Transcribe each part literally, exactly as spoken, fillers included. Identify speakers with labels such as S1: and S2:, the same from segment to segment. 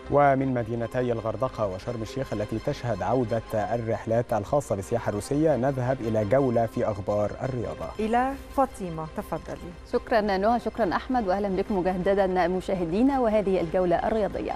S1: ومن مدينتي الغردقة وشرم الشيخ التي تشهد عودة الرحلات الخاصة بالسياحة الروسية نذهب إلى جولة في أخبار الرياضة.
S2: إلى فاطمة، تفضلي.
S3: شكرا نهى، شكرا أحمد، وأهلا بكم مجددا مشاهدينا وهذه الجولة الرياضية.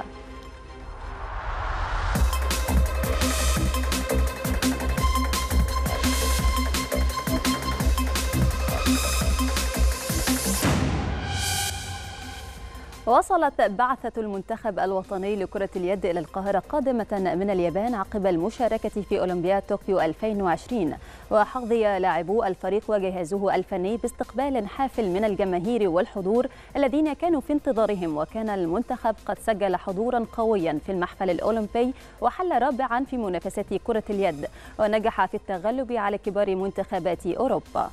S3: وصلت بعثة المنتخب الوطني لكرة اليد إلى القاهرة قادمة من اليابان عقب المشاركة في أولمبياد طوكيو ألفين وعشرين، وحظي لاعبو الفريق وجهازه الفني باستقبال حافل من الجماهير والحضور الذين كانوا في انتظارهم. وكان المنتخب قد سجل حضورا قويا في المحفل الأولمبي وحل رابعا في منافسات كرة اليد، ونجح في التغلب على كبار منتخبات أوروبا.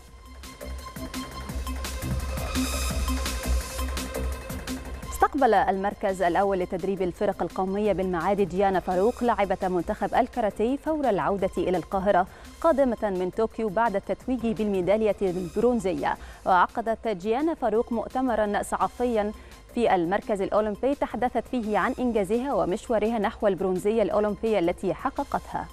S3: استقبل المركز الأول لتدريب الفرق القومية بالمعادي ديانا فاروق لاعبة منتخب الكاراتيه فور العودة إلى القاهرة قادمة من طوكيو بعد التتويج بالميدالية البرونزية. وعقدت ديانا فاروق مؤتمرا صحفيا في المركز الأولمبي تحدثت فيه عن إنجازها ومشوارها نحو البرونزية الأولمبية التي حققتها.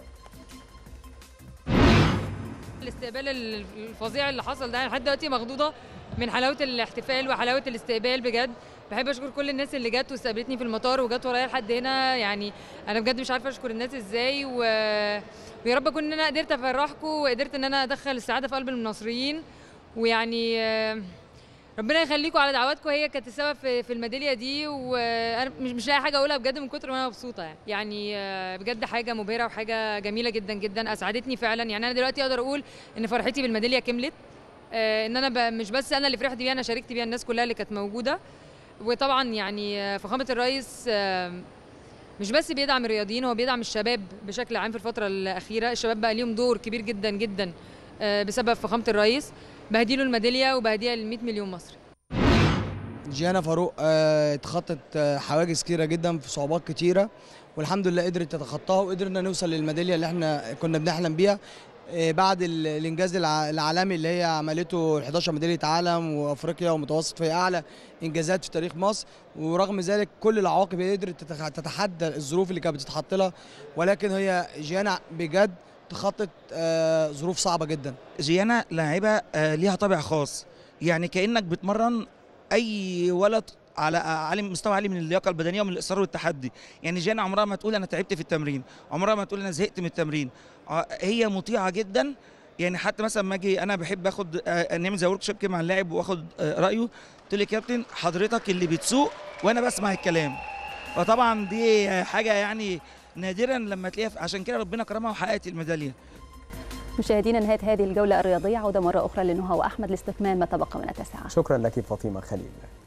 S4: الاستقبال الفظيع اللي حصل ده لحد دلوقتي مخضوضة من حلاوة الاحتفال وحلاوة الاستقبال بجد. بحب اشكر كل الناس اللي جت واستقبلتني في المطار وجت ورايا لحد هنا، يعني انا بجد مش عارفه اشكر الناس ازاي، و... ويا رب اكون ان انا قدرت افرحكم وقدرت ان انا ادخل السعاده في قلب المصريين، ويعني ربنا يخليكم على دعواتكم، هي كانت السبب في الميداليه دي، وانا مش مش لاقي حاجه اقولها بجد من كتر ما انا مبسوطه. يعني يعني بجد حاجه مبهره وحاجه جميله جدا جدا اسعدتني فعلا. يعني انا دلوقتي اقدر اقول ان فرحتي بالميداليه كملت، ان انا مش بس انا اللي فرحت بيها، انا شاركت بيها الناس كلها اللي كانت موجوده. وطبعا يعني فخامة الرئيس مش بس بيدعم الرياضيين، هو بيدعم الشباب بشكل عام. في الفترة الأخيرة الشباب بقى ليهم دور كبير جدا جدا بسبب فخامة الرئيس. بهديله الميدالية وبهديها ل مئة مليون مصري.
S5: ديانا فاروق اتخطت حواجز كتيرة جدا في صعوبات كتيرة، والحمد لله قدرت تتخطاها وقدرنا نوصل للميدالية اللي احنا كنا بنحلم بيها بعد الانجاز العالمي اللي هي عملته حداشر ميداليه عالم وافريقيا ومتوسط، في اعلى انجازات في تاريخ مصر. ورغم ذلك كل العواقب هي قدرت تتحدى الظروف اللي كانت بتتحط لها، ولكن هي جيانا بجد تخطت ظروف صعبه جدا.
S6: جيانا لاعبه ليها طابع خاص، يعني كانك بتمرن اي ولد على عالي مستوى عالي من اللياقه البدنيه ومن الاصرار والتحدي. يعني جيانا عمرها ما تقول انا تعبت في التمرين، عمرها ما تقول انا زهقت من التمرين. هي مطيعه جدا. يعني حتى مثلا ما اجي انا بحب اخد نعمل زي ورك شوب كده مع اللاعب واخد رايه، قلت له يا كابتن حضرتك اللي بتسوق وانا بسمع الكلام. فطبعا دي حاجه يعني نادرا لما تلاقيها، عشان كده ربنا كرمها وحققت الميداليه.
S3: مشاهدينا، نهايه هذه الجوله الرياضيه، عوده مره اخرى لنهى واحمد لاستكمال ما تبقى من التاسعه.
S1: شكرا لك فاطمه خليل.